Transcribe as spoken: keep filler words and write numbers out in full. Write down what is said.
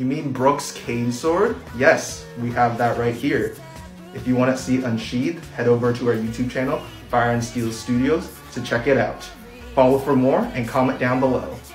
You mean Brook's cane sword? Yes, we have that right here. If you want to see unsheathed, head over to our YouTube channel, Fire and Steel Studios, to check it out. Follow for more and comment down below.